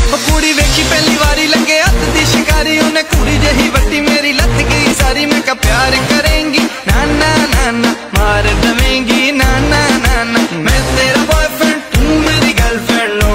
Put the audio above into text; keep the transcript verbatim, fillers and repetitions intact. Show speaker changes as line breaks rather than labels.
कुड़ी वेखी पहली बारी लगे हथ दी शिकारी, उन्हें कुड़ी जही वट्टी मेरी लथ गई सारी। मैं का प्यार करेंगी नाना नाना मार दवेंगी नाना नाना, मैं तेरा बॉयफ्रेंड तू मेरी गर्लफ्रेंड।